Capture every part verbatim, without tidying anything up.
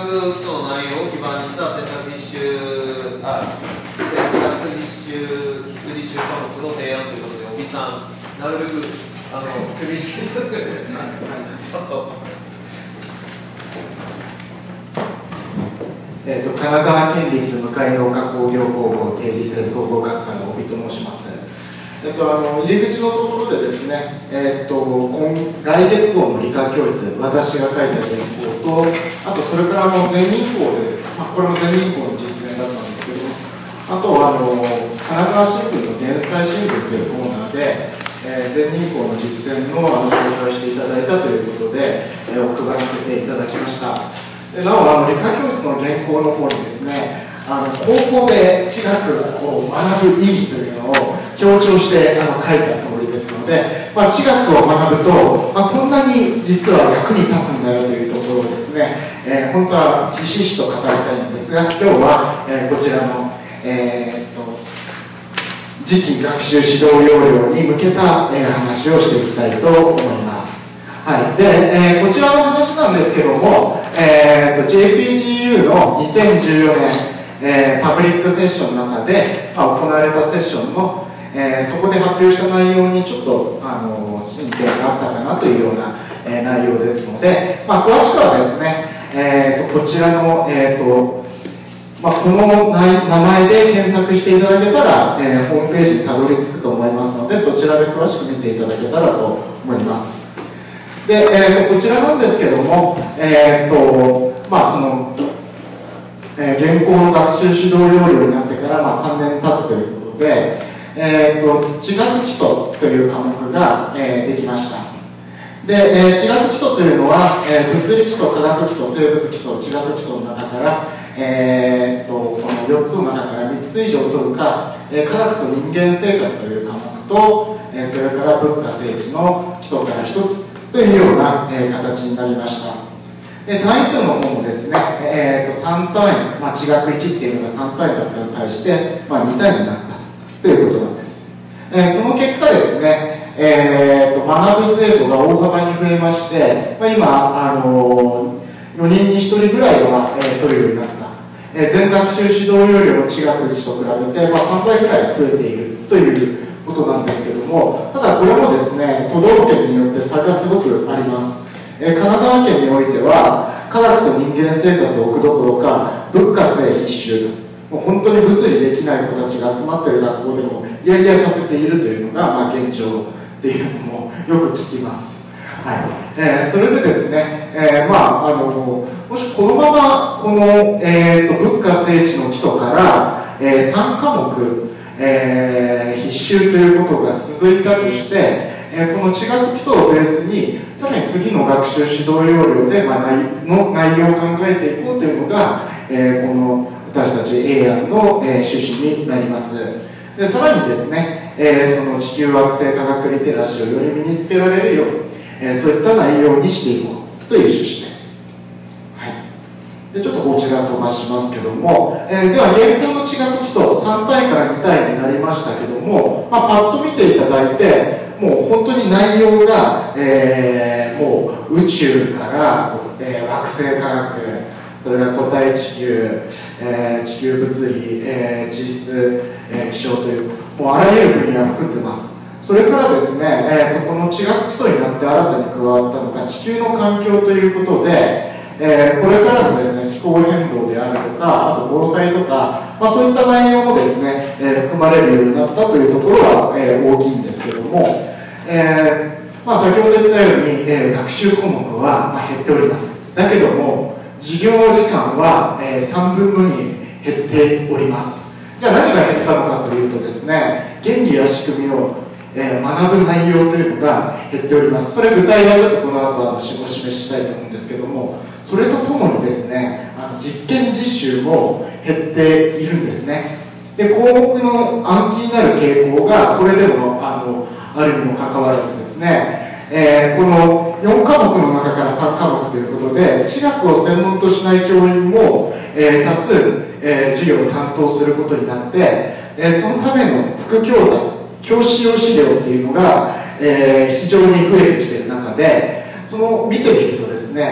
学基礎の内容を基盤にした選択必修あ選択必修必履修科目の提案ということで、尾木さん、なるべくあの首していただければお願いします。 えーと、神奈川県立向ヶ丘工業高校定時制総合学科の尾木と申します。えっと、あの入り口のところでですね、えっと、今来月号の理科教室、私が書いた原稿と、あとそれからの全日校でです、まあ、これも全日校の実践だったんですけど、あとあの神奈川新聞の減災新聞というコーナーで、えー、全日校の実践のあの紹介をしていただいたということで、えー、お配らせていただきました。でなお、あの理科教室の原稿の方にですね、あの高校で地学を学ぶ意義というのを強調してあの書いたつもりですので、まあ、地学を学ぶと、まあ、こんなに実は役に立つんだよというところをですね、えー、本当はひしひしと語りたいんですが、今日は、えー、こちらの、えー、っと次期学習指導要領に向けた、えー、話をしていきたいと思います。はい、で、えー、こちらの話なんですけども、えー、と ジェイピージーユー のにせんじゅうよねん、えー、パブリックセッションの中で、まあ、行われたセッションの、えー、そこで発表した内容にちょっとあの進展があったかなというような、えー、内容ですので、まあ、詳しくはですね、えー、とこちらの、えーとまあ、この名前で検索していただけたら、えー、ホームページにたどり着くと思いますので、そちらで詳しく見ていただけたらと思います。で、えー、とこちらなんですけども、えーとまあそのえー、現行の学習指導要領になってから、まあ、さんねん経つということで、えー、と地学基礎という科目が、えー、できました。で、えー、地学基礎というのは、えー、物理基礎、化学基礎、生物基礎、地学基礎の中から、えー、とこのよっつの中からみっつ以上取るか、えー、科学と人間生活という科目と、えー、それから文化政治の基礎からひとつというような、えー、形になりました。で単位数の方もですね、えー、とさん単位、まあ、地学いちっていうのがさん単位だったのに対して、まあ、に単位になったということなんです。えー、その結果ですね、えー、と学ぶ生徒が大幅に増えまして、まあ、今、あのー、よにんにひとりぐらいは、えー、取るようになった、えー、全学習指導要領の地学いちと比べて、まあ、さんばいぐらい増えているということなんですけども、ただこれもですね、都道府県によって差がすごくあります。えー、神奈川県においては科学と人間生活を置くどころか文化生必修と、もう本当に物理できない子たちが集まっている学校でもいやいやさせているというのが、まあ、現状っていうのもよく聞きます。はい、えー、それでですね、えー、まああのもしこのままこの、えー、と文化政治の基礎から、えー、さんかもく、えー、必修ということが続いたとして、えー、この地学基礎をベースにさらに次の学習指導要領で、まあ、内の内容を考えていこうというのが、えー、この私たち エーアン の、えー、趣旨になります。でさらにですね、えー、その地球惑星科学リテラシーをより身につけられるように、えー、そういった内容にしていこうという趣旨です。はい、でちょっとこちら飛ばしますけども、えー、では現行の地学基礎さん単位からに単位になりましたけども、まあ、パッと見ていただいてもう本当に内容が、えー、もう宇宙から、えー、惑星科学、それから固体地球、えー、地球物理、えー、地質、えー、気象というもうあらゆる分野を含んでます。それからですね、えー、とこの地学基礎になって新たに加わったのが地球の環境ということで、えー、これからのですね気候変動であるとか、あと防災とか、まあ、そういった内容もですね、えー、含まれるようになったというところは、えー、大きいんですけども、えーまあ、先ほど言ったように、えー、学習項目は、まあ、減っております。だけども授業時間は、えー、さんぶんのに減っております。じゃあ何が減ったのかというとですね、原理や仕組みを、えー、学ぶ内容というのが減っております。それ具体はちょっとこの後あのお示ししたいと思うんですけども、それとともにですね、あの実験実習も減っているんですね。で項目の暗記になる傾向がこれでもあのあるにもかかわらずですね、えー、このよんかもくの中からさんかもくということで地学を専門としない教員も、えー、多数、えー、授業を担当することになって、えー、そのための副教材教師用資料っていうのが、えー、非常に増えてきている中で、その見てみるとですね、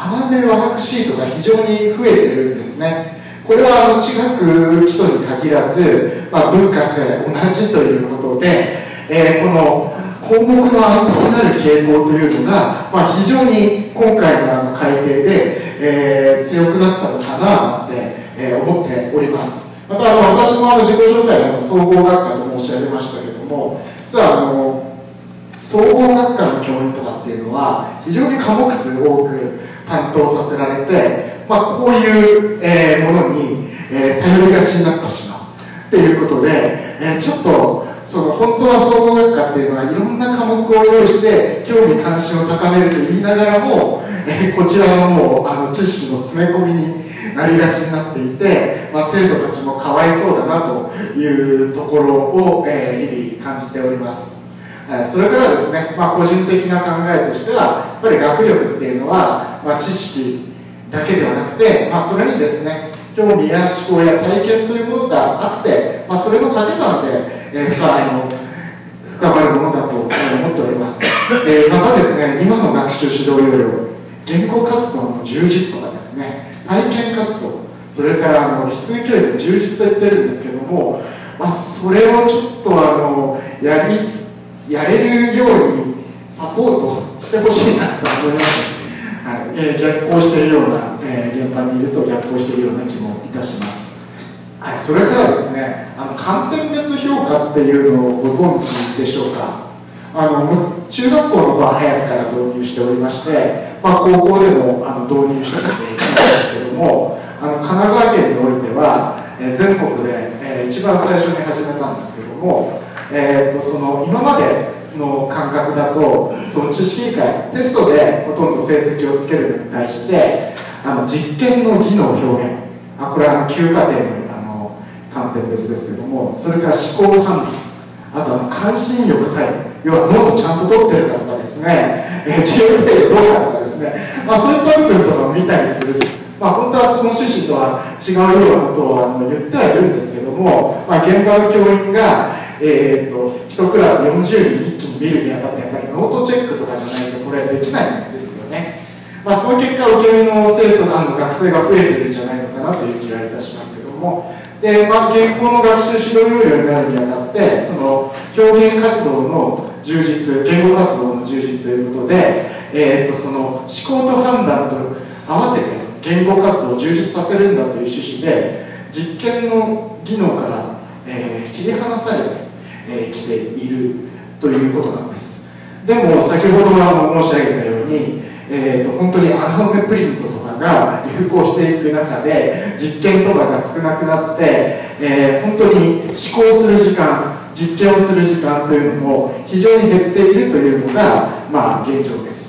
穴埋め和白シートが非常に増えてるんですね。これはあの地学基礎に限らず、まあ、文化性同じということで、えー、この項目の暗記になる傾向というのが、まあ、非常に今回のあの改定で、えー、強くなったのかなって、えー、思っております。またあの私もあの自己紹介の総合学科と申し上げましたけれども、実はあの総合学科の教員とかっていうのは非常に科目数多く担当させられて、まあ、こういう、えー、ものに、えー、頼りがちになってしまうということで、えー、ちょっとその本当は総合学科っていうのはいろんな科目を用意して興味関心を高めると言いながらも、えー、こちらのもうあの知識の詰め込みになりがちになっていて、まあ、生徒たちもかわいそうだなというところを、えー、日々感じております。それからですね、まあ、個人的な考えとしてはやっぱり学力っていうのは、まあ、知識だけではなくて、まあ、それにですね興味や思考や体験というものがあって、まあ、それの掛け算で、えー、あの深まるものだと思っております。えー、またですね今の学習指導要領言語活動の充実とかですね体験活動、それからあの理数教育の充実と言ってるんですけども、まあ、それをちょっとあのやりやれるようにサポートしてほしいなと思います。はい、えー、逆行しているような、えー、現場にいると逆行しているような気もいたします。はい、それからですね、あの観点別評価っていうのをご存知でしょうか。あの中学校の方は早くから導入しておりまして、まあ、高校でもあの導入してきているんですけども、あの神奈川県においては、えー、全国で、えー、一番最初に始めたんですけども、えー、とその今までの感覚だとその知識理解テストでほとんど成績をつけるのに対してあの実験の技能表現、あこれは旧課程の、あの観点別ですけども、それから思考判断、あとあの関心力対要はノートちゃんと取ってるかとかですね、えー、自由程度どうかとかですね、まあ、そういった部分とかを見たりする、まあ、本当はその趣旨とは違うようなことをあの言ってはいるんですけども、まあ、現場の教員がえー、といちクラスよんじゅうにん一気に見るにあたってやっぱりノートチェックとかじゃないとこれできないんですよね。まあ、その結果受け身の生徒あの学生が増えてるんじゃないのかなという気がいたしますけども、で、まあ、現行の学習指導要領になるにあたってその表現活動の充実、言語活動の充実ということで、えー、とその思考と判断と合わせて言語活動を充実させるんだという趣旨で実験の技能から、えー、切り離されてえー、来ているということなんです。でも先ほどあ申し上げたように、えー、と本当に穴埋めプリントとかが流行していく中で実験とかが少なくなって、えー、本当に思考する時間、実験をする時間というのも非常に減っているというのが、まあ、現状です。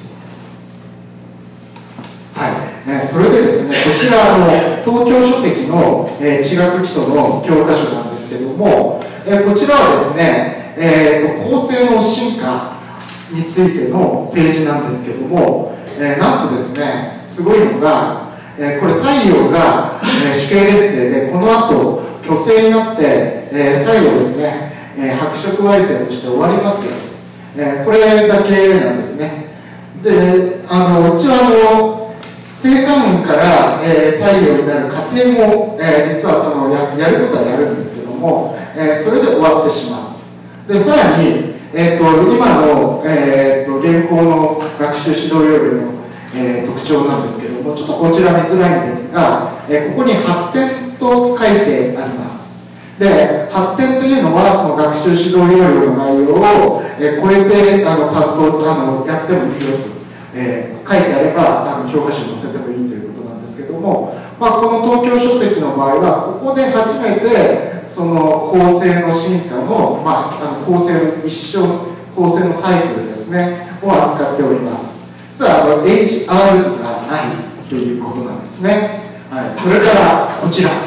はい、ね、それでですねこちらの東京書籍の、えー、地学基礎の教科書なんですけども、えー、こちらはですね、えー、と構成の進化についてのページなんですけども、えー、なんとですねすごいのが、えー、これ太陽が、えー、主系列星でこの後巨星になって、えー、最後ですね、えー、白色矮星として終わりますよ、えー、これだけなんですね。で、あのうちはあの星間雲から、えー、太陽になる過程も、えー、実はその や, やることはやるんですけども、えー、それで終わってしまう。でさらに、えー、と今の、えー、と現行の学習指導要領の、えー、特徴なんですけども、ちょっとこちら見づらいんですが、えー、ここに発展と書いてあります。で発展というのはその学習指導要領の内容を、えー、超えてあの担当あのやってもいいよと、えー、書いてあればあの教科書に載せてもいいということなんですけども、まあ、この東京書籍の場合はここで初めてその構成の進化の、まあ、あの構成の一生構成のサイクルですねを扱っております。実はあの エイチアール 図がないということなんですね。はい、それからこちら、はい、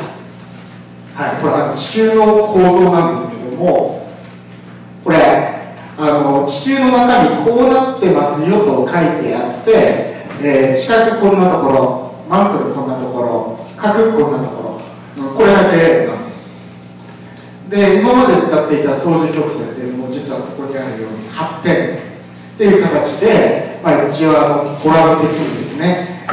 これあの地球の構造なんですけども、これあの地球の中身こうなってますよと書いてあって、えー、四角こんなところ、マントルこんなところ、角こんなところ、これだけなんです。で今まで使っていた相似曲線っていうのも実はここにあるように発展っていう形で、まあ、一応あのコラム的にですね、えー、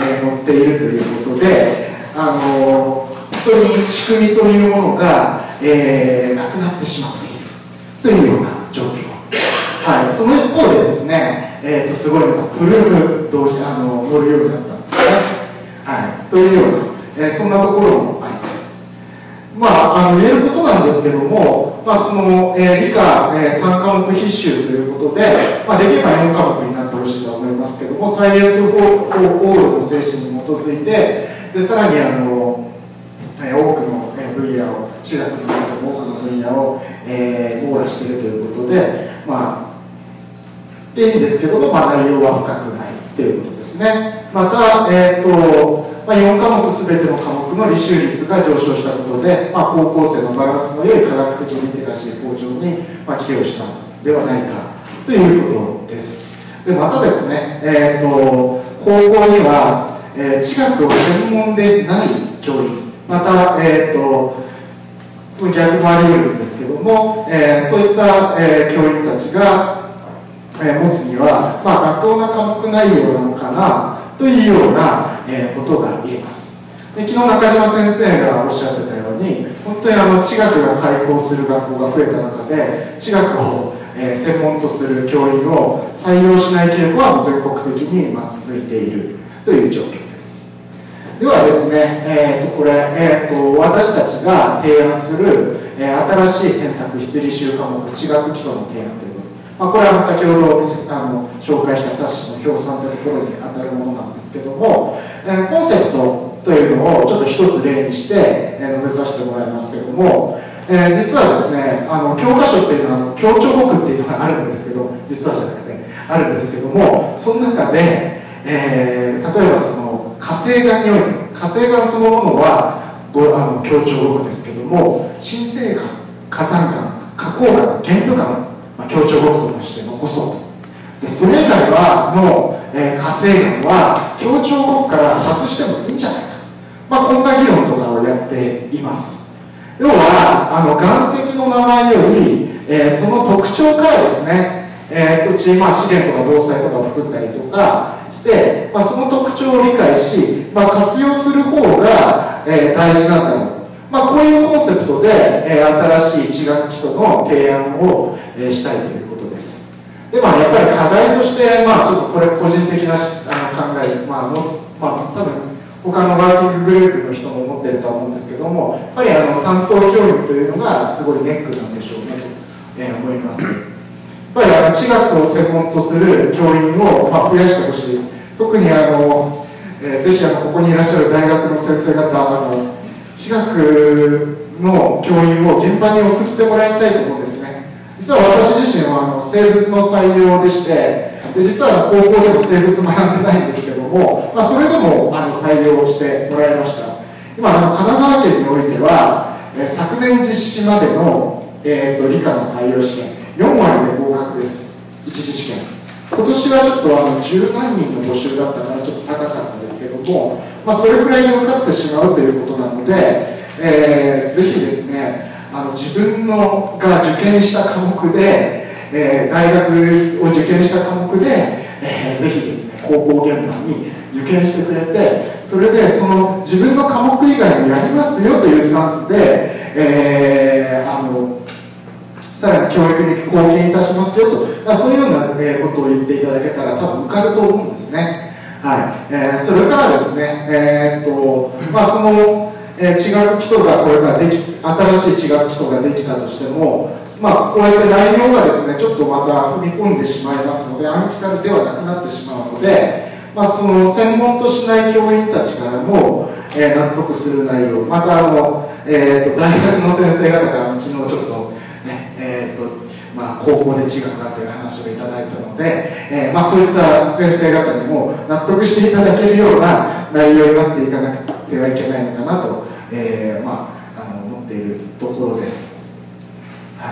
っているということで、あの本当に仕組みというものが、えー、なくなってしまっているというような状況。はい、その一方でですね、えー、とすごいのがプルーム同時あの乗るようになったんですね。はい、というような、えー、そんなところもあります。まあ、あの言えることなんですけども、まあそのえー、理科、えー、さん科目必修ということで、まあ、できればよん科目になってほしいと思いますけども、サイエンスオールの精神に基づいて、でさらにあの、えー、多くの分野を、地学においても多くの分野を、えー、網羅しているということで、まあ、でいいんですけども、まあ、内容は深くないということですね。また、えーとまあ、よん科目すべての科目の履修率が上昇したことで、まあ、高校生のバランスの良い科学的リテラシー向上に、まあ、寄与したのではないかということです。でまたですね、えーと高校には、えー、地学を専門でない教員、また、えーとその逆もあり得るんですけども、えー、そういった、えー、教員たちが、えー、持つには、まあ、妥当な科目内容なのかなというような、えー、ことが言えます。で昨日中島先生がおっしゃってたように、本当にあの地学が開校する学校が増えた中で、地学を、えー、専門とする教員を採用しない傾向は全国的に、まあ、続いているという状況です。ではですね、えー、とこれ、えー、と私たちが提案する、えー、新しい選択必履修科目地学基礎の提案ということ、まあ、これは先ほどあの紹介した冊子の表参というところに当たるものなんですけども、えー、コンセプトというのをちょっと一つ例にして、えー、述べさせてもらいますけども、えー、実はですね、あの教科書っていうのは協調語句っていうのがあるんですけど、実はじゃなくてあるんですけども、その中で、えー、例えばその火星岩において、火星岩そのものはごあの協調語句ですけども、新星岩、火山岩、花崗岩、玄武岩、まあ、協調語句として残そうと。でそれ以外はの、えー、火星岩は協調語句から外してもいいんじゃないか、まあ、こんな議論とかをやっています。要はあの岩石の名前より、えー、その特徴からですね、えー、土地、まあ、資源とか動材とかを含んだりとかして、まあ、その特徴を理解し、まあ、活用する方が、えー、大事なんだろう、まあ、こういうコンセプトで、えー、新しい地学基礎の提案を、えー、したいということです。で、まあ、やっぱり課題として、まあ、ちょっとこれ個人的なあの考え、まあのまあ、多分他のワーキンググループの人も思っているとは思うんですけども、やっぱりあの担当教員というのがすごいネックなんでしょうねと、えー、思います。やっぱりあの地学を専門とする教員を、まあ、増やしてほしい。特にあの、えー、ぜひあのここにいらっしゃる大学の先生方、あの地学の教員を現場に送ってもらいたいと思うんですね。実は私自身はあの生物の採用でして、で実は高校でも生物学んでないんですけども、まあ、それでもあの採用してもらいました。今あの神奈川県においては、えー、昨年実施までの、えー、と理科の採用試験よん割で合格です。一次試験。今年はちょっとあの十何人の募集だったからちょっと高かったんですけども、まあ、それくらいに受かってしまうということなので、えー、ぜひですね、あの自分のが受験した科目で、えー、大学を受験した科目で、えー、ぜひですね、高校現場に受験してくれて、それでその自分の科目以外にやりますよというスタンスで、えー、あのさらに教育に貢献いたしますよと、まあ、そういうような、えー、ことを言っていただけたら多分受かると思うんですね。はい、えー、それからですね、えーっとまあ、その、えー、地学基礎がこれからでき新しい地学基礎ができたとしても、まあ、こうやって内容がですねちょっとまた踏み込んでしまいますので暗記からではなくなってしまうので、まあ、その専門としない教員たちからも、えー、納得する内容、またあの、えー、と大学の先生方から昨日ちょっとね、えーとまあ、高校で地学だという話をいただいたので、えーまあ、そういった先生方にも納得していただけるような内容になっていかなくてはいけないのかなと、えーまあ、あの思っているところです。はい、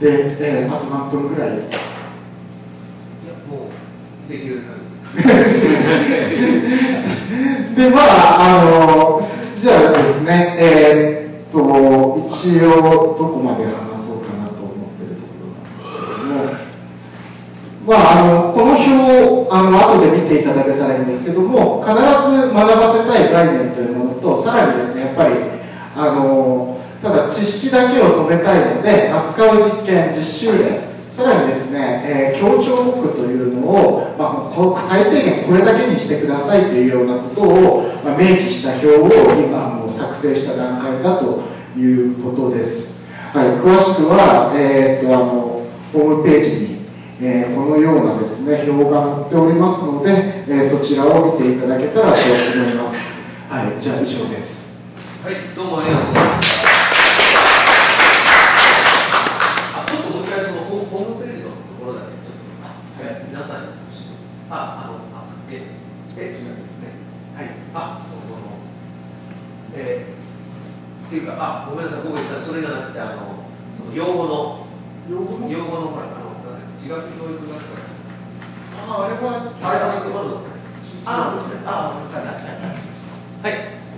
で、えー、あと何分ぐらいですか？いや、もうできるで、まあ、あのじゃあですね、えー、っと一応どこまで話そうかなと思ってるところなんですけども、 まあ、あのこの表をあの後で見ていただけたらいいんですけども、必ず学ばせたい概念というものと、さらにですね、やっぱりあのただ知識だけを止めたいので、扱う実験、実習例、さらにですね、えー、強調目というのを、まあ、最低限これだけにしてくださいというようなことを、まあ、明記した表を今もう作成した段階だということです。はい、詳しくは、えー、っとあのホームページに、えー、このようなですね表が載っておりますので、えー、そちらを見ていただけたらと思います。はい、じゃあ以上です。 はい、どうもありがとうございました。あ、ちょっともう一回そのホームページのところだけちょっと、はい、皆さんにあ、あの、あ、え、え、違うんですね。はい、あ、その、えー、っていうか、あ、ごめんなさい、僕言ったそれじゃなくて、あの、その用語の、用語の、用語の、ほら、あの、違う教育学科。あ、あれは、あれはそこまで。あ、あ、はい。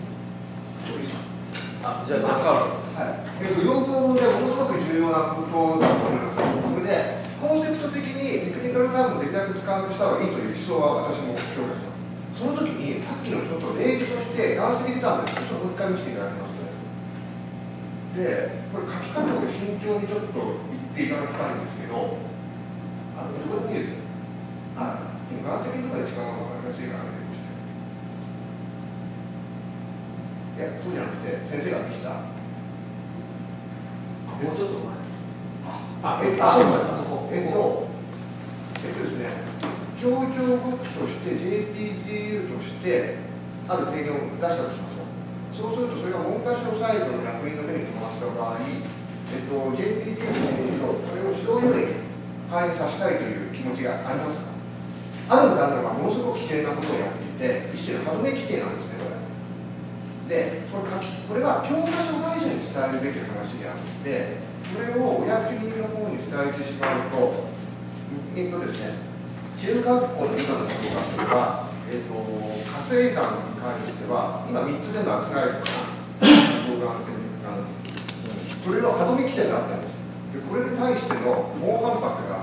あ、じゃあ、じゃあ、はい。えっと、用語でものすごく重要なことだと思います。それで、コンセプト的にテクニカルタームをできるだけ使わなくした方がいいという思想は私も評価します。その時に、さっきのちょっと例示として、岩石リターンでちょっともう一回見せていただきます。で、これ書き方を慎重にちょっと言っていただきたいんですけど、あの、どこでもいいですよ。あ、今、岩石とかで時間が分かりやすいからね。いや、そうじゃなくて、先生が見せた。もうちょっと前。あ、えっと、あ、そこ。えっと、えっとですね、協調簿記として、ジェイピージーユー として、ある提言を出したとしましょう。そうすると、それが文科省サイドの役員の目に留まった場合、えっと、ジェイピージーユー としてみると、それを指導要領に反映させたいという気持ちがありますか？ある旦那がものすごく危険なことをやっていて、一種の歯止め規定なんですね、これ。で、これ書きこれは教科書会社に伝えるべき話であって、これを親国の方に伝えてしまうと、えっとですね、中学校の理科のことがすれば、えっと、火星岩に関しては、今みっつ全部集められたかな、それの歯止め規定があったんです。で、これに対しての猛反発があって、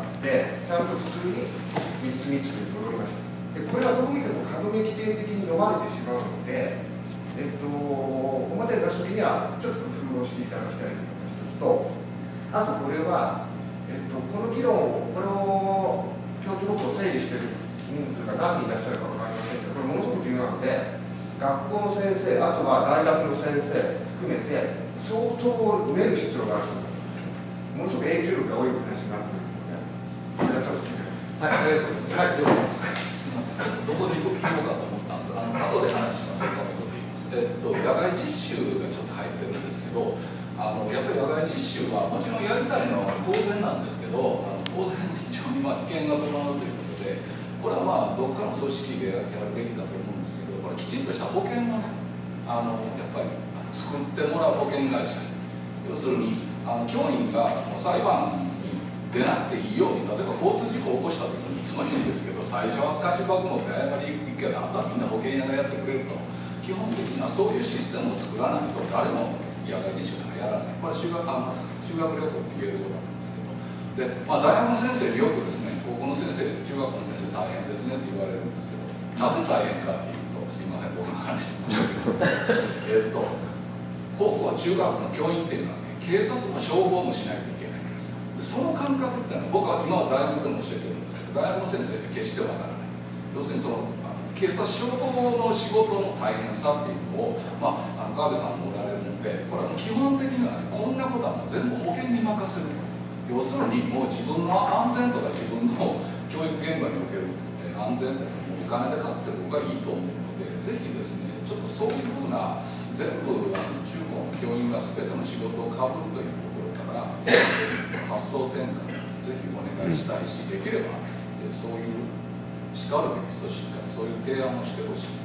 ちゃんと普通にみっつみっつに戻りました。で、これはどう見ても歯止め規定的に読まれてしまうので、えっと、表に出すときにはちょっと工夫をしていただきたいというのが一つと、あとこれは、えっと、この議論を、これを教授僕を整理している人数が何人いらっしゃるか分かりませんけど、これものすごく重要なので、学校の先生、あとは大学の先生含めて、相当埋める必要があると思います。ものすごく影響力が多い話になっているので、それはちょっと聞いてください。はい、ありがとうございます。 はい、どこで行こうかと思ったんですが、あの後で話しますけど、えっと、野外実習がちょっと入ってるんですけど、あのやっぱり野外実習はもちろんやりたいのは当然なんですけど、あの当然非常にまあ危険が伴うということで、これはまあどっかの組織でやるべきだと思うんですけど、これきちんとした保険がね、あのやっぱり作ってもらう保険会社、要するにあの教員がもう裁判に出なくていいように、例えば交通事故を起こした時にいつも言うんですけど、最初は貸し箱持って謝りに行くけど、あとはみんな保険屋がやってくれると。基本的にはそういうシステムを作らないと誰も野外実習なんかやらない。これ修学あの修学旅行って言えるところなんですけど、で、まあ、大学の先生によくですね、高校の先生、中学校の先生大変ですねって言われるんですけど、なぜ大変かっていうと、すいません、僕の話で申し訳ないですけど、えっと、高校、中学の教員っていうのはね、警察も消防もしないといけないんですよ。でその感覚っていうのは、僕は今は大学でも教えてるんですけど、大学の先生って決してわからない。要するにその警察消防の仕事の大変さっていうのを、まあ、あの川部さんもおられるので、これは基本的には、ね、こんなことはもう全部保険に任せる。要するにもう自分の安全とか自分の教育現場における安全というのをお金で買ってる方がいいと思うので、ぜひですね、ちょっとそういうふうな全部あの中高の教員が全ての仕事をかぶるというところから発想転換ぜひお願いしたいし、できればそういうしかるべき組織からそういう提案をしてほしい。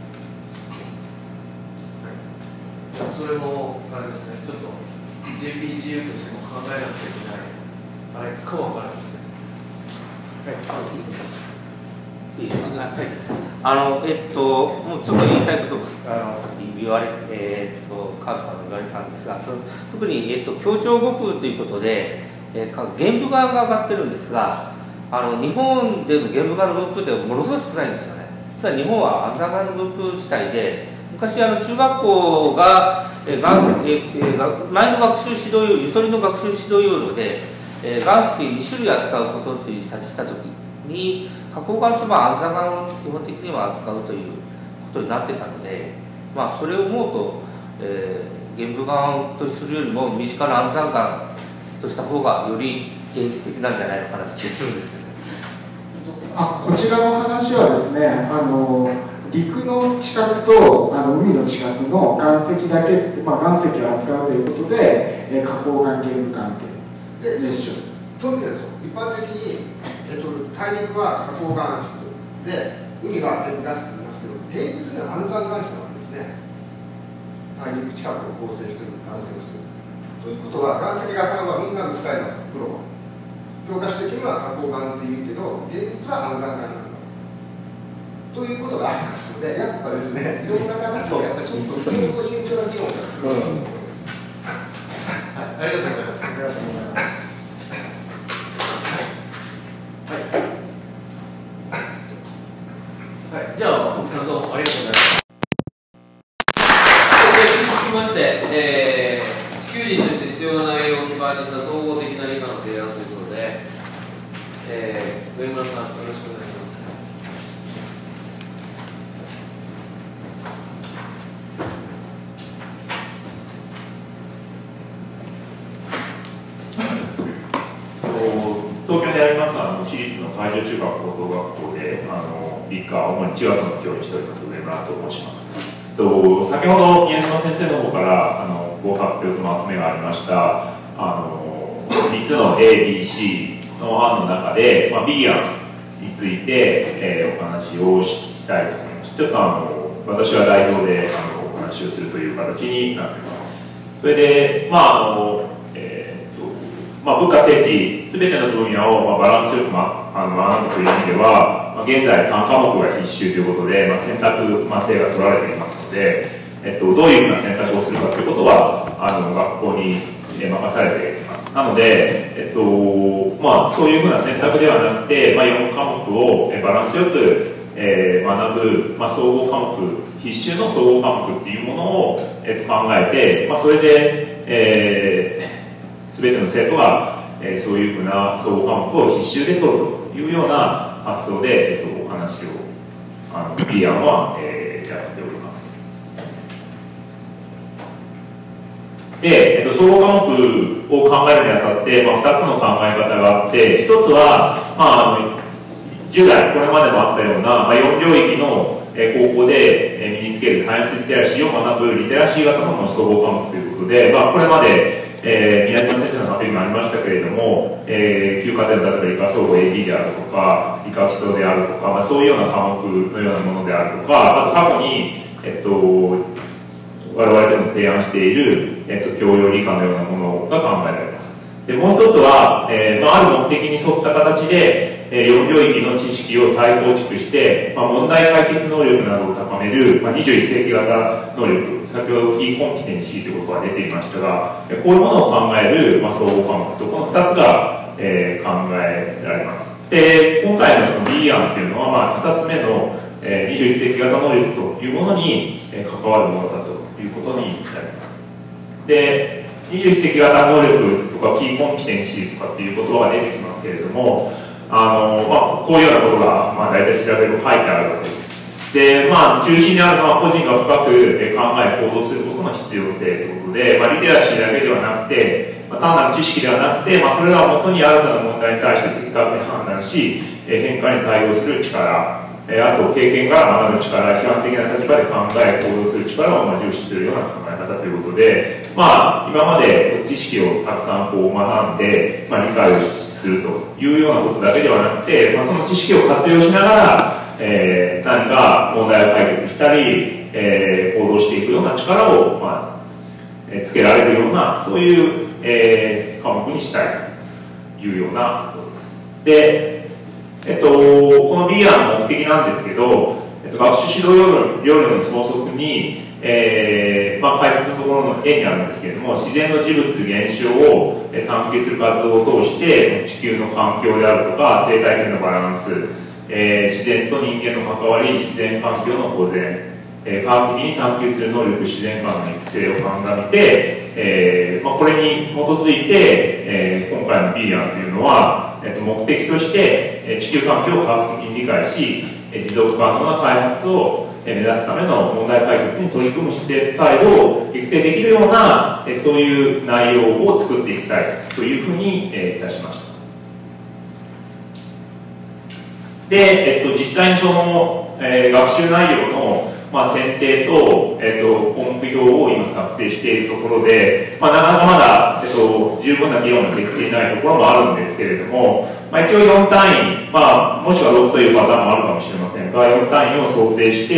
じゃあそれもあれですね、ちょっと ジェイピージーユー としても考えなきゃいけないあれかもわからないですね。はい、 いいですか。はい。あのえっともうちょっと言いたいこともあのさっき言われえー、っと川辺さんが言われたんですが、その特にえっと協調語空ということで、えー、原部側が上がってるんですが、 あの日本でのゲーム化の分布ってものすごい少ないんですよね。実は日本は暗算化の分布自体で、昔あの中学校が、えー岩石えー、前の学習指導要領、ゆとりの学習指導要領で、えー、岩石に種類扱うことっていう指したときに、加工岩とまあ暗算化を基本的には扱うということになってたので、まあ、それを思うと、えー、玄武岩とするよりも身近な暗算岩とした方がより現実的なんじゃないのかなと気がするんですけど。 あ、こちらの話はですね、あの陸の近くとあの海の近くの岩石だけ、まあ、岩石を扱うということで、えー、花崗岩玄武岩ってでしょう。 とにかく一般的に、えっと、大陸は花崗岩質で海は玄武岩質と言いますけど、現実には暗算岩質なんですね。大陸近くを構成している岩石をしているということは、岩石がさんはみんなぶつかります、プロは。教科書的には花崗岩って言うけど、現実は暗算岩なんだということがありますので、やっぱですね、いろんな方とやっぱりちょっと慎重慎重な議論が必要だと思います。 はい、ありがとうございます。ありがとうございます。はい。はい、じゃあ、奥さんどうもありがとうございます。続きまして、えー、地球人として必要な内容を基盤にした総合的な理科の提案ということで、えー、上村さん、よろしくお願いします。 東京でありますあの私立の海上中学高等学校であの理科主に中学の教員しております上村と申します。と先ほど宮島先生の方からあのご発表とまとめがありましたあのみっつの エービーシー の案の中で、まあ、B 案について、えー、お話をしたいと思います。ちょっとあの私は代表であのお話をするという形になっています。それでまああのまあ、文化政治すべての分野を、まあ、バランスよく、まあ、あの学ぶという意味では、まあ、現在さんかもくが必修ということで、まあ、選択、まあ、制が取られていますので、えっと、どういうふうな選択をするかということはあの学校に任されています。なので、えっとまあ、そういうふうな選択ではなくて、まあ、よんかもくをバランスよく、えー、学ぶ、まあ、総合科目必修の総合科目っていうものを、えっと、考えて、まあ、それで、えーすべての生徒が、えー、そういうふうな総合科目を必修で取るというような発想で、えー、とお話をあの B 案は、えー、やっております。で、えー、と総合科目を考えるにあたって、まあ、ふたつの考え方があって、ひとつは、まあ、あの従来これまでもあったような、まあ、よん領域の、えー、高校で、えー、身につけるサイエンスリテラシーを学ぶリテラシー型の総合科目ということで、まあ、これまでえー、宮島先生の発表にもありましたけれども、えー、旧課程の例えば理科総合 エーディー であるとか理科基礎であるとか、まあ、そういうような科目のようなものであるとか、あと過去に、えっと、我々でも提案している、えっと、教養理科のようなものが考えられます。でもう一つは、えーまあ、ある目的に沿った形で、えー、よん領域の知識を再構築して、まあ、問題解決能力などを高める、まあ、にじゅういっ世紀型能力、先ほどキーコンピテンシーということが出ていましたが、こういうものを考える、まあ、総合科目とこのふたつが、えー、考えられます。で今回のその B 案っていうのは、まあ、ふたつめの、えー、にじゅういっ世紀型能力というものに、えー、関わるものだということになります。でにじゅういっ世紀型能力とかキーコンピテンシーとかっていう言葉が出てきますけれども、あの、まあ、こういうようなことが、まあ、大体調べると書いてあるわけです。で、まあ、中心にあるのは個人が深く考え行動することの必要性ということで、まあ、リテラシーだけではなくて、まあ、単なる知識ではなくて、まあ、それらをもとに新たな問題に対して的確に判断し、変化に対応する力、あと経験から学ぶ力、批判的な立場で考え行動する力をまあ重視するような考え方ということで、まあ、今まで知識をたくさんこう学んで、まあ、理解をするというようなことだけではなくて、まあ、その知識を活用しながら、えー、何か問題を解決したり、えー、行動していくような力を、まあえー、つけられるようなそういう、えー、科目にしたいというようなことです。で、えっと、この B 案の目的なんですけど、えっと、学習指導要領の創則に、えーまあ、解説のところの絵にあるんですけれども、自然の事物現象を探求する活動を通して地球の環境であるとか生態系のバランス、えー、自然と人間の関わり、自然環境の保全、えー、科学的に探求する能力、自然観の育成を鑑みて、えーまあ、これに基づいて、えー、今回の B 案というのは、えー、と目的として、えー、地球環境を科学的に理解し、えー、持続可能な開発を目指すための問題解決に取り組む姿勢と態度を育成できるような、えー、そういう内容を作っていきたいというふうに、えー、いたしました。で、えっと、実際にその、えー、学習内容の、まあ、選定と、えっと、項目表を今作成しているところで、まあ、なかなかまだ、えっと、十分な議論ができていないところもあるんですけれども、まあ、一応よん単位、まあ、もしくはろくというパターンもあるかもしれませんが、よん単位を想定して、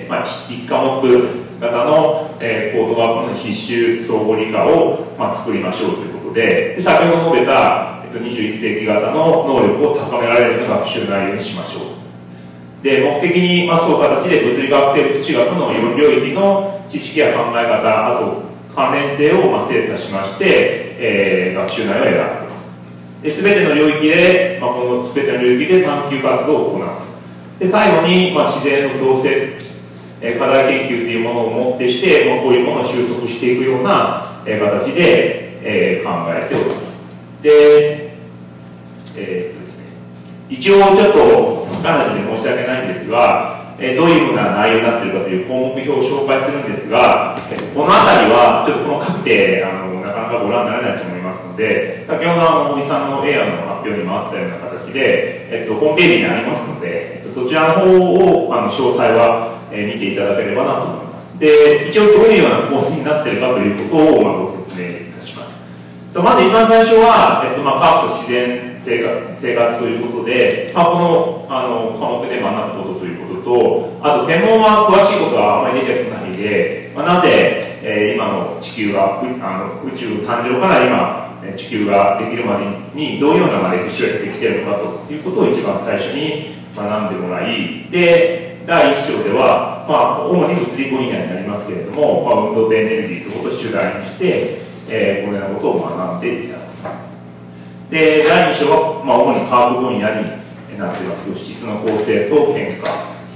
まあ、いち科目型の、えー、高等学校の必修総合理科を、まあ、作りましょうということで、で先ほど述べた、えっと、にじゅういっ世紀型の能力を高められるような学習内容にしましょう。で、目的に、まあ、そういう形で物理学生物地学のよん領域の知識や考え方、あと関連性をまあ精査しまして、えー、学習内容を選んでいます。すべての領域で、まあ、このすべての領域で探求活動を行う。で、最後に、まあ、自然の共生、えー、課題研究というものをもってして、まあ、こういうものを収束していくような、えー、形で、えー、考えております。で、えー、っとですね、一応ちょっと不可能で申し訳ないんですが、えー、どういうふうな内容になっているかという項目表を紹介するんですが、えー、この辺りはちょっとこの各点あのなかなかご覧になれないと思いますので、先ほどあの尾身さんの エー 案の発表にもあったような形で、えっと、ホームページにありますので、えっと、そちらの方をあの詳細は、えー、見ていただければなと思います。で、一応どういうような構成になっているかということを、まあ、ご説明いたします。まず一番最初は、えっとまあ、科学と自然生活、生活ということで、まあ、この、あの科目で学ぶことということと、あと天文は詳しいことはあまり出てこないで、まあ、なぜ、えー、今の地球が、あの宇宙誕生から今、地球ができるまでにどういうような歴史を経てきているのかということを一番最初に学んでもらい、で、だいいち章では、まあ、主に物理分野になりますけれども、まあ、運動とエネルギーということを主題にして、えー、このようなことを学んでいただきます。で、だいに章は、まあ、主に科学分野になっています。物質の構成と変化。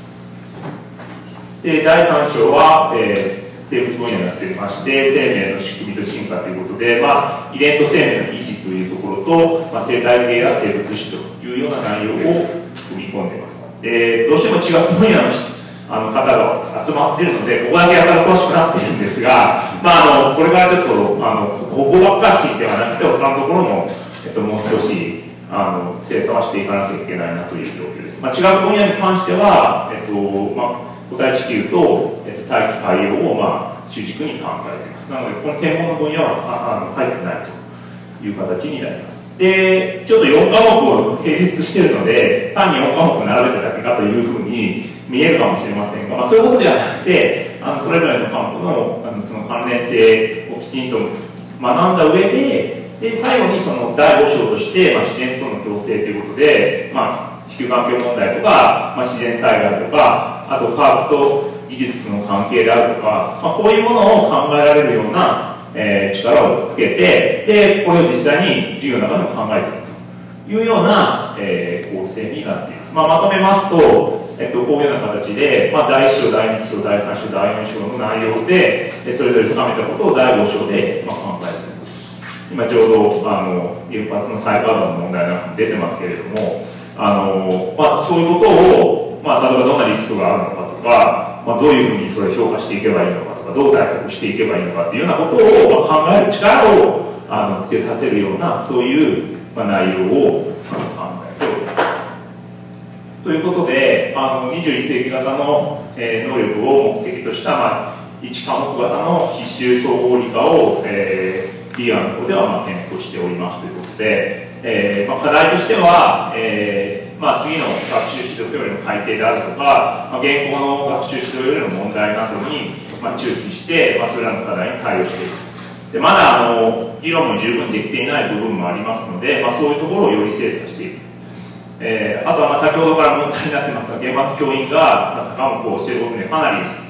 で、だいさん章は、えー、生物分野になっていまして、生命の仕組みと進化ということで、まあ、遺伝と生命の維持というところと、まあ、生態系や生物史というような内容を組み込んでいます。で、どうしても違う分野のあの方が集まっているので、ここだけやたら詳しくなっているんですが、まあ、あのこれからちょっとあのここばっかしではなくて、他のところも、えっと、もう少しあの精査はしていかなきゃいけないなという状況です。まあ、違う分野に関しては、えっとまあ、固体地球と、えっと、大気海洋を、まあ、主軸に考えています。なので、この天文の分野はあの入ってないという形になります。で、ちょっとよん科目を並列しているので、単によん科目並べただけかというふうに見えるかもしれませんが、まあ、そういうことではなくて、あのそれぞれの科目の、あのその関連性をきちんと学んだ上で、で最後にそのだいご章として、まあ、自然との共生ということで、まあ、地球環境問題とか、まあ、自然災害とか、あと科学と技術との関係であるとか、まあ、こういうものを考えられるようなえー、力をつけて、で、これを実際に授業の中でも考えていくというような、えー、構成になっています。まあ、まとめますと、えっと、こういうような形で、まあ、だいいち章、だいに章、だいさん章、だいよん章の内容で、それぞれ深めたことをだいご章で、まあ、考えています。今ちょうど、あの、原発の再稼働の問題なんかも出てますけれども、あの、まあ、そういうことを、まあ、例えばどんなリスクがあるのかとか、まあ、どういうふうにそれを評価していけばいいのかとか、どう対策していけばいいのかっていうようなことを、まあ、考える力をあのつけさせるような、そういう、まあ、内容をあの考えております。ということで、あのにじゅういっ世紀型の、えー、能力を目的とした、まあ、いち科目型の必修総合理科を、えー、B 案の方では、まあ、検討しておりますということで、えーまあ、課題としては、えーまあ、次の学習指導要領の改定であるとか、まあ、現行の学習指導要領の問題などに、まあ、注視して、まあ、それらの課題に対応していく。でまだあの議論も十分できていない部分もありますので、まあ、そういうところをより精査していく。えー、あとはまあ先ほどから問題になってますが、現場の教員が高目をしていることでかなり、まあ、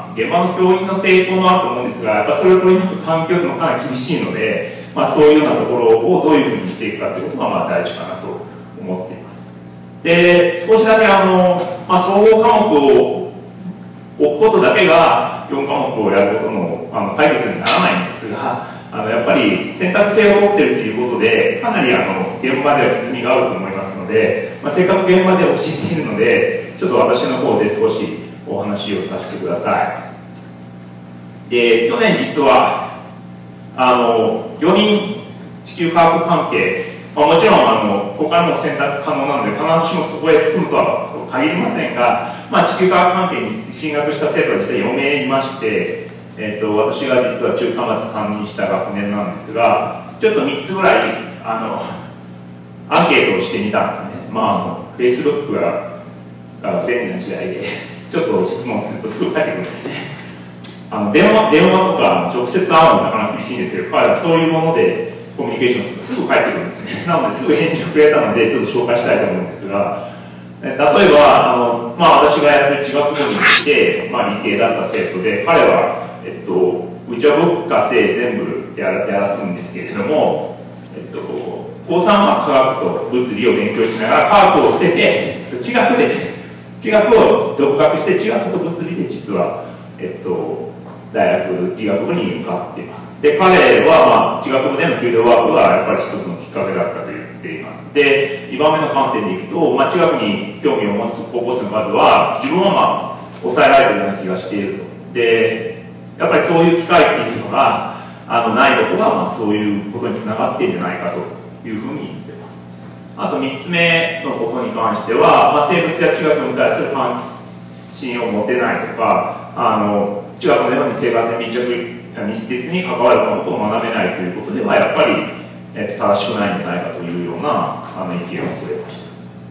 まあ、現場の教員の抵抗もあると思うんですが、やっぱそれを取り巻く環境もかなり厳しいので、まあ、そういうようなところをどういうふうにしていくかということがまあ大事かなと思っています。で、少しだけあの、まあ、総合科目を置くことだけがよんかもくをやることの、あの解決にならないんですが、あのやっぱり選択性を持っているということで、かなりあの現場では歪みがあると思いますので、まあ、せっかく現場で教えているので、ちょっと私の方で少しお話をさせてください。で、去年実はあのよにん地球科学関係、まあ、もちろんあの他にも選択可能なので必ずしもそこへ進むとは限りませんが、まあ、地球科学関係に進学した生徒が実はよめいいまして、えー、と私が実は中さんまで担任した学年なんですが、ちょっとみっつぐらいあのアンケートをしてみたんですね。まあ、あの Facebook が便利な時代でちょっと質問するとすぐ返ってくるんですね。あの電話電話とか直接会うのはなかなか厳しいんですけど、彼はそういうものでコミュニケーションするとすぐ返ってくるんですね。なのですぐ返事をくれたのでちょっと紹介したいと思うんですが、例えばあの、まあ、私がやってる地学部に来て、まあ、理系だった生徒で、彼は、えっと、うちは文科生全部やらやらすんですけれども、えっと、高さんは科学と物理を勉強しながら科学を捨てて地学で地学を独学して地学と物理で実は、えっと、大学地学部に向かっています。で、彼は、まあ、地学部でのフィールドワークがやっぱり一つのきっかけだったと言っています。で、にばんめの観点でいくと、まあ、地学に興味を持つ高校生の数は自分はまあ抑えられているような気がしていると。で、やっぱりそういう機会っていうのがあのないことが、まあ、そういうことにつながっているんじゃないかというふうに言っています。あとみっつめのことに関しては、まあ、生物や地学に対する関心を持てないとか、あの地学のように生活に密着密接に関わることを学べないということではやっぱり、えっと、正しくないんじゃないかというようなあの意見をくれました。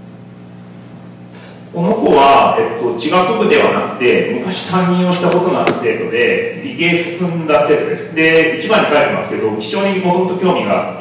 この子は、えっと、地学部ではなくて昔担任をしたことのある生徒で理系進んだ生徒です。で、一番に書いてますけど気象にもともと興味があって、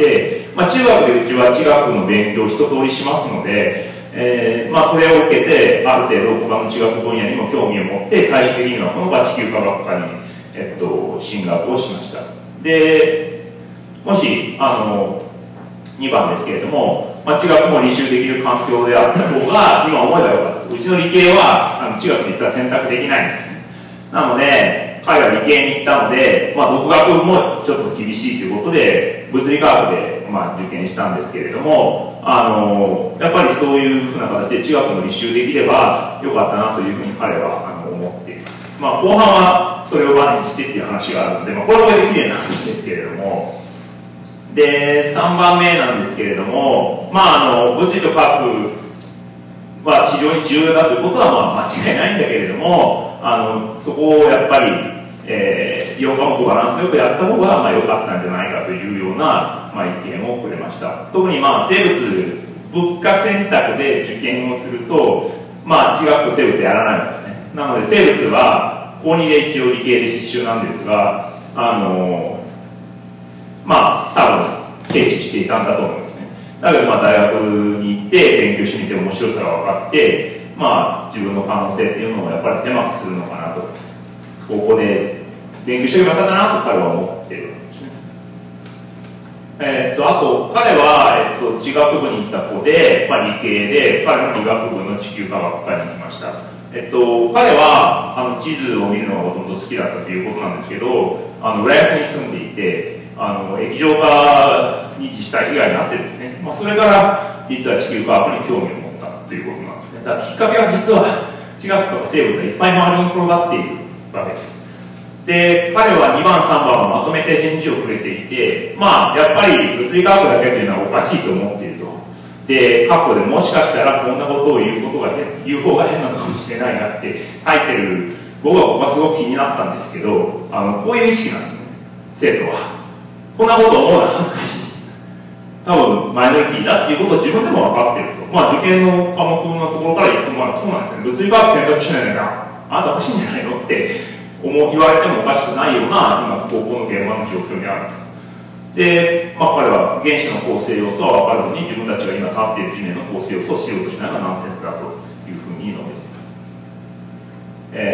まあ、中学でうちは地学の勉強を一通りしますので、えーまあ、それを受けてある程度他の地学分野にも興味を持って最終的にはこの子は地球科学科に、えっと、進学をしました。で、もしあのにばんですけれども、まあ、地学も履修できる環境であった方が今思えばよかったと。うちの理系はあの地学実は選択できないんですね。なので彼は理系に行ったので、まあ、独学もちょっと厳しいということで物理科学で、まあ、受験したんですけれども、あのやっぱりそういうふうな形で地学も履修できればよかったなというふうに彼はあの思っています。まあ、後半はそれをバネにしてっていう話があるので、まあ、これはこれで綺麗な話ですけれども、でさんばんめなんですけれども、まあ、あの物理と科学は非常に重要だということはまあ間違いないんだけれども、あのそこをやっぱり、えー、よんかもくバランスよくやった方がまあ良かったんじゃないかというような、まあ、意見をくれました。特にまあ生物物科選択で受験をすると、まあ、地学と生物やらないんですね。なので生物は高にで一応理系で必修なんですが、あのまあ多分軽視していたんだと思うんですね。だけどまあ大学に行って勉強してみて面白さが分かって、まあ、自分の可能性っていうのをやっぱり狭くするのかなと、ここで勉強してよかったなと彼は思っているんですね。えー、っとあと彼は、えっと、地学部に行った子で、まあ、理系で彼も理学部の地球科学科に行きました。えっと、彼はあの地図を見るのがほとんど好きだったということなんですけど、あの浦安に住んでいて、あの液状化に実際被害になってるんですね。まあ、それから実は地球科学に興味を持ったということなんですね。だからきっかけは実は地学とか生物がいっぱい周りに転がっているわけです。で、彼はにばんさんばんをまとめて返事をくれていて、まあやっぱり物理科学だけというのはおかしいと思っていると。で、過去でもしかしたらこんなことを言うことが言う方が変なのかもしれないなって書いてる、僕はここがすごく気になったんですけど、あのこういう意識なんですね、生徒は。こんなことを思うのは恥ずかしい。多分マイノリティだっていうことを自分でも分かっていると。まあ受験の科目のところから言ってもらうとそうなんですね。物理科学選択しないのか、あなた欲しいんじゃないのって思言われてもおかしくないような今高校の現場の状況にあると。で、まあ、彼は原子の構成要素は分かるのに自分たちが今立っている地面の構成要素を知ろうとしないのがナンセンスだというふうに述べています。えー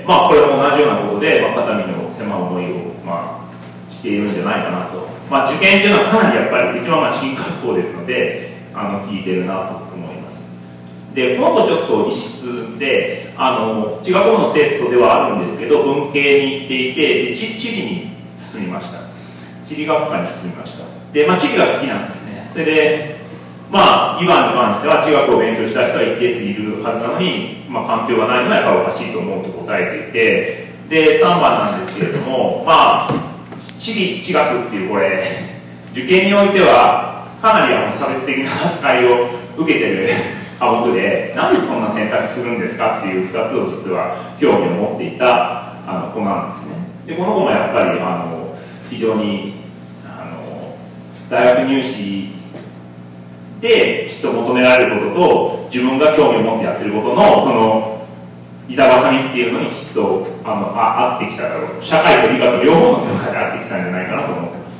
まあ、これも同じようなことで、まあ、肩身の狭い思いを、まあ、しているんじゃないかなと、まあ、受験っていうのはかなりやっぱり一番まあ進学校ですので、あの聞いてるなと思います。で、この子ちょっと異質で、あの地学校の生徒ではあるんですけど、文系に行っていて、で地地理に進みました。地理学科に進みました。で、まあ、地理が好きなんですね。それで、まあ、にばんに関しては地学を勉強した人は一定数いるはずなのに、まあ、環境がないのはやっぱりおかしいと思うと答えていて、で、さんばんなんですけれども、まあ、地理、地学っていうこれ、受験においてはかなりあの差別的な扱いを受けてる科目で、なんでそんな選択するんですかっていうふたつを実は興味を持っていたあの子なんですね。で、この子もやっぱりあの非常にあの大学入試できっと求められることと自分が興味を持ってやってることのその板挟みっていうのにきっとあのあ合ってきただろう、社会と理科と両方の教科で合ってきたんじゃないかなと思ってます。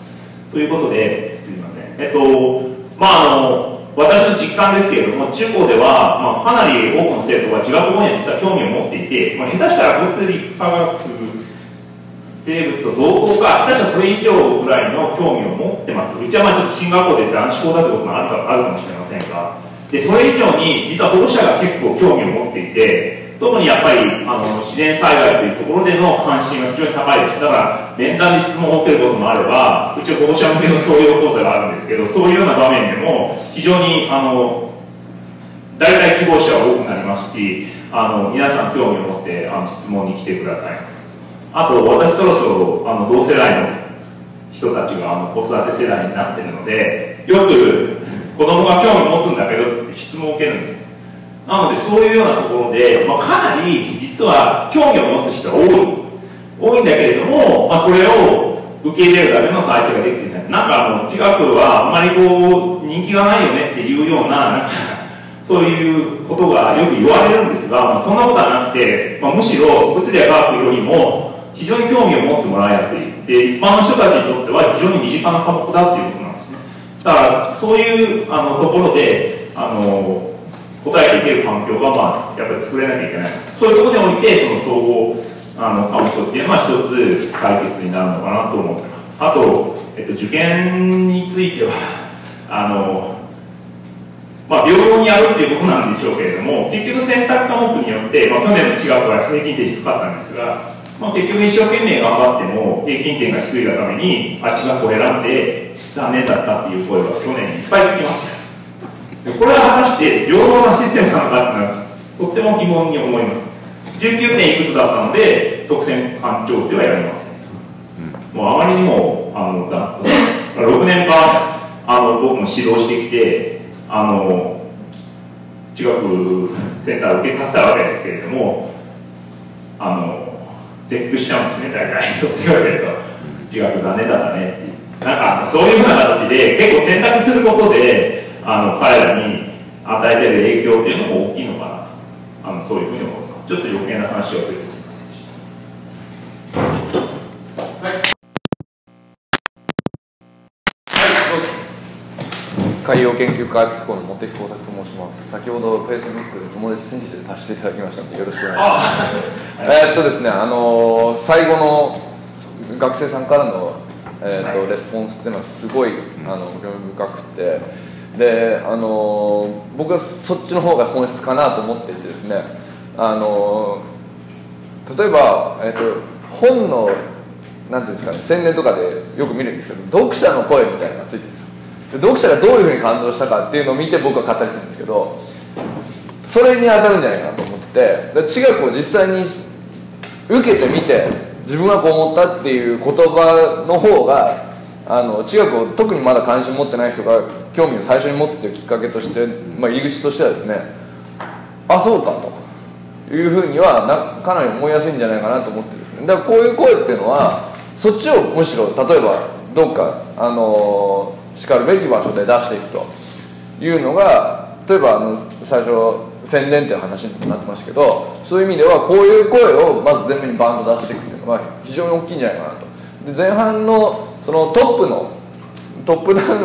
ということで、すみません。えっとまああの私の実感ですけれども、中高では、まあ、かなり多くの生徒が地学分野に実は興味を持っていて、まあ、下手したら物理科学生物と同等か、下手したらそれ以上ぐらいの興味を持ってます。うちはまあちょっと進学校で男子校だということがあるか、あるかもしれませんが、でそれ以上に実は保護者が結構興味を持っていて、特にやっぱりあの自然災害というところでの関心が非常に高いです。だから面談に質問を受けることもあれば、うちは保護者向けの教養講座があるんですけど、そういうような場面でも非常にあの大体希望者は多くなりますし、あの皆さん興味を持ってあの質問に来てくださいます。あと私そろそろあの同世代の人たちがあの子育て世代になっているので、よく子供が興味を持つんだけどって質問を受けるんです。なのでそういうようなところで、まあ、かなり実は興味を持つ人が多い多いんだけれども、まあ、それを受け入れるだけの体制ができていない。なんかあの地学はあんまりこう人気がないよねっていうような、なんかそういうことがよく言われるんですが、まあ、そんなことはなくて、まあ、むしろ物理や科学よりも非常に興味を持ってもらいやすい。で、一般の人たちにとっては非常に身近な科目だっていうことなんですね。だからそういうあのところであの答えていける環境が、まあ、やっぱり作れなきゃいけない。そういうところにおいてその総合あの科目っていうのは一つ解決になるのかなと思ってます。あと、えっと、受験についてはあの、まあ、平等にやるっていうことなんでしょうけれども、結局選択科目によって、まあ、去年の地学は平均点低かったんですが、まあ、結局一生懸命頑張っても平均点が低いがためにあ地学を選んで残念だったっていう声が去年いっぱい聞きました。これは果たして平等なシステムなのかっていうのはとっても疑問に思います。じゅうきゅうてんいくつだったので特選官庁ではやりません。もうあまりにもあのろくねんかんあの僕も指導してきてあの地学センターを受けさせたわけですけれども、あの絶句しちゃうんですね。大体卒業生と地学ダメだったねってなんかそういうふうな形で結構選択することであの彼らに与えている影響っていうのも大きいのかなと、あのそういうふうに思います。ちょっと余計な話をというすみませんでした。海洋研究開発機構の茂木耕作と申します。先ほどフェイスブックで友達選手で足していただきましたのでよろしくお願いします。えー、そうですね、あのー、最後の学生さんからの、えーとはい、レスポンスっていうのはすごいあの興味深くて、で、あのー、僕はそっちの方が本質かなと思っていてですね、あのー、例えば、えーと、本のなんていうんですかね、宣伝とかでよく見るんですけど、読者の声みたいなのがついてるんですよ。で読者がどういうふうに感動したかっていうのを見て僕は語りするんですけど、それに当たるんじゃないかなと思ってて、で地学を実際に受けてみて自分はこう思ったっていう言葉の方があの地学を特にまだ関心を持ってない人が興味を最初に持つっていうきっかけとして、まあ、入り口としてはですね、あ、そうかというふうにはなかなり思いやすいんじゃないかなと思ってですね、だからこういう声っていうのはそっちをむしろ例えばどっかあのしかるべき場所で出していくというのが、例えばあの最初宣伝っていう話になってましたけど、そういう意味ではこういう声をまず前面にバンと出していくっていうのが非常に大きいんじゃないかなと。で前半のそのトップのトップダウン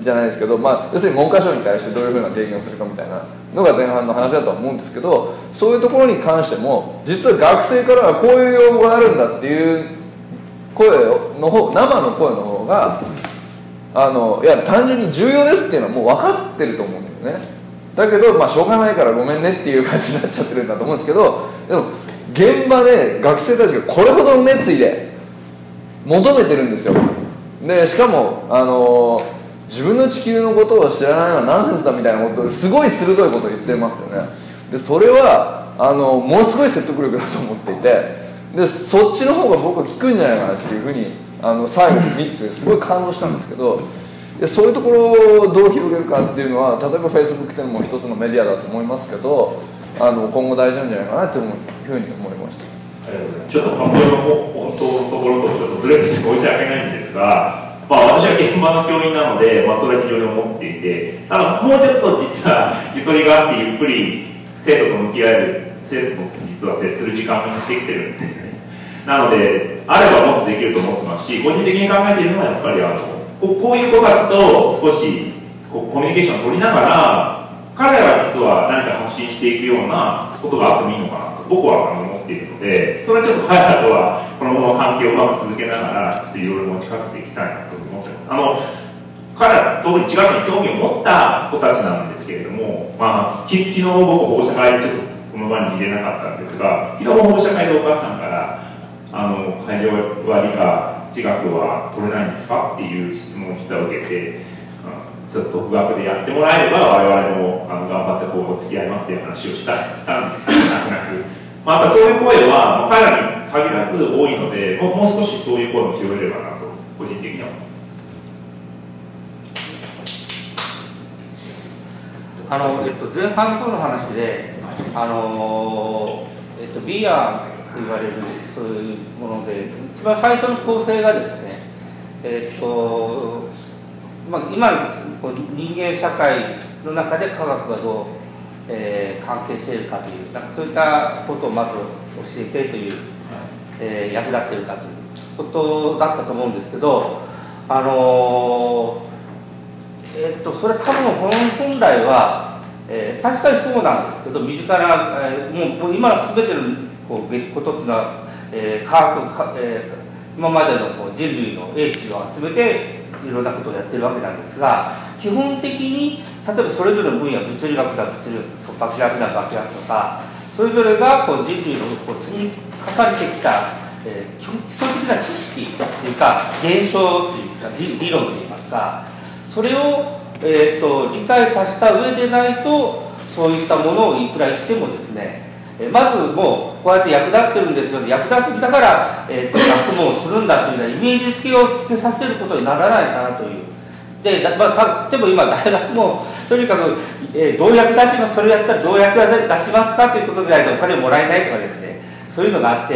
じゃないですけど、まあ、要するに文科省に対してどういうふうな提言をするかみたいなのが前半の話だとは思うんですけど、そういうところに関しても実は学生からはこういう要望があるんだっていう声の方、生の声の方があのいや単純に重要ですっていうのはもう分かってると思うんですよね。だけど、まあ、しょうがないからごめんねっていう感じになっちゃってるんだと思うんですけど、でも現場で学生たちがこれほどの熱意で求めてるんですよ。でしかもあの自分の地球のことを知らないのはナンセンスだみたいなことをすごい鋭いことを言ってますよね。でそれはあのものすごい説得力だと思っていて、でそっちの方が僕は効くんじゃないかなっていうふうにあの最後に見てすごい感動したんですけど、でそういうところをどう広げるかっていうのは例えば Facebook っていうのも一つのメディアだと思いますけど、あの今後大事なんじゃないかなっていうふうに思いました。 ちょっと本当の本当のところとちょっとずれて申し訳ないんですが、まあ、私は現場の教員なので、まあ、それは非常に思っていて、ただもうちょっと実はゆとりがあってゆっくり生徒と向き合える、生徒と実は接する時間ができてるんですね。なのであればもっとできると思ってますし、個人的に考えているのはやっぱりあのこう、こういう子たちと少しこうコミュニケーションを取りながら、彼らは実は何か発信していくようなことがあってもいいのかなと僕は思っているので、それはちょっと彼らとはこのまま関係をうまく続けながらちょっといろいろ持ちかけていきたいなと思ってます。あの彼ら特に地学に興味を持った子たちなんですけれども、まあ、き昨日僕保護者会でちょっとこの場に入れなかったんですが、昨日保護者会でお母さんからあの会場は理科地学は取れないんですかっていう質問を実は受けて、うん、ちょっと独学でやってもらえれば我々もあの頑張ってこう付き合いますっていう話をしたしたんですけど、なくなく、まあ、やっぱそういう声は彼らに限らず多いので、もう、もう少しそういう声も拾えればなと個人的には思います。 あのえっと、前半の話で、あのえっと、ビアと言われるそういうもので、一番最初の構成がですね、えっとまあ、今のこう人間社会の中で科学がどう、えー、関係しているかという、なんかそういったことをまず教えてという、えー、役立っているかということだったと思うんですけど、あのーえっと、それ多分本来は、えー、確かにそうなんですけど、身近な、えー、もう今の全てのこうことっていうのは、えー、科学か、えー、今までのこう人類の英知を集めていろんなことをやってるわけなんですが、基本的に例えばそれぞれの分野、物理学だ物理学、化学だ化学とか、それぞれがこう人類のこう積み重ねてきた、えー、基礎的な知識というか現象というか 理, 理論といいますか、それを、えー、と理解させた上でないと、そういったものをいくら言ってもですね、えー、まずもうこうやって役立ってるんですよ、役立つんだから、えー、と学問をするんだというようなイメージ付けをつけさせることにならないかなという。で、まあ、でも今大学もとにかく、えー、どう役立ちます、それやったらどう役立ちますかということでないとお金をもらえないとかですね、そういうのがあって、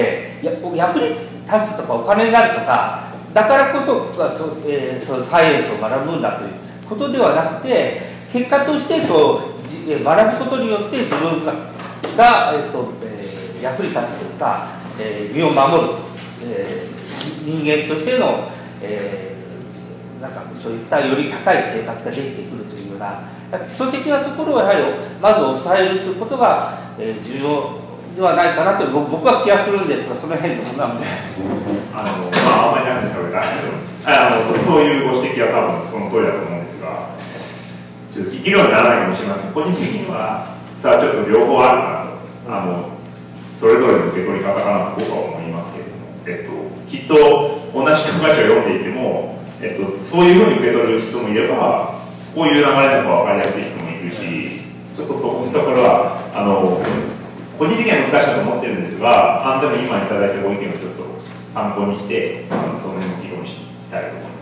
や役に立つとかお金になるとか、だからこそ、そえー、そサイエンスを学ぶんだということではなくて、結果としてそうじ学ぶことによって自分が、がえーとえー、役に立つとか、えー、身を守る、えー、人間としての、えーなんかそういったより高い生活ができてくるというような基礎的なところをやはりまず抑えるということが、えー、重要ではないかなと僕は気がするんですが、その辺のことなんであの、まあ、あんまりなんですかね、あのそそういうご指摘は多分その通りだと思うんですが、ちょっと議論にならないかもしれません。個人的にはさあちょっと両方あるかなと、あのそれぞれの受け取り方かなと僕は思いますけれども、えっと、きっと同じ教科書を読んでいても、えっと、そういうふうに受け取る人もいれば、こういう流れとか分かりやすい人もいるし、ちょっとそこのところはあの個人的には難しいと思ってるんですが、あのでも今いただいたご意見をちょっと参考にして、あのその辺の議論したいと思います。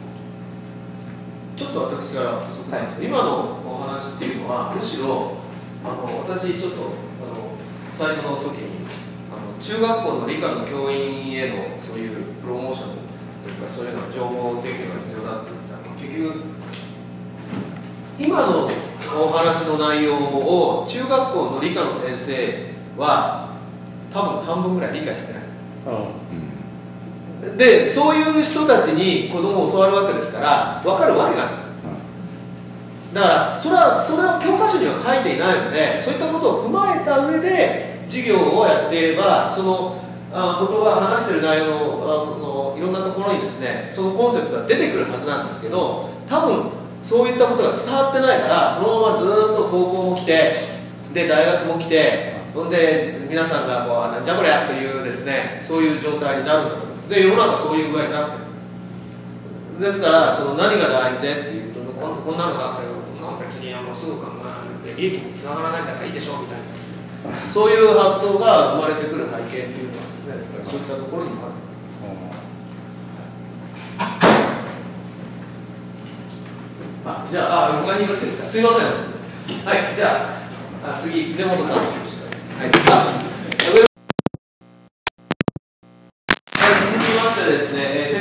ちょっと私から補足なんですけど、今のお話っていうのは、むしろあの私ちょっとあの最初の時にあの中学校の理科の教員へのそういうプロモーションというか、そういうの情報提供が必要だって言ったのは、結局今のお話の内容を中学校の理科の先生は多分半分ぐらい理解してない、うん、でそういう人たちに子供を教わるわけですから分かるわけがない、うん、 だからそれはそれは教科書には書いていないので、そういったことを踏まえた上で授業をやっていれば、そのあ言葉話してる内容のあのいろんなところにですね、そのコンセプトが出てくるはずなんですけど、多分そういったことが伝わってないから、そのままずっと高校も来て、で大学も来て、ほんで皆さんがこうなんじゃこりゃというですね、そういう状態になるんだと思うんです。で世の中そういう具合になってる。ですからその何が大事でっていうと、こんこんなのがあったよ、別にあのすぐ考える利益につながらないんだからいいでしょうみたいなですね、そういう発想が生まれてくる背景っていうのはですね、そういったところにもある。あ、じゃあ、あ、他によろしいですか。すいません。はい、じゃあ、あ次、根本さん。はい、あ、はい、続きましてですね、えー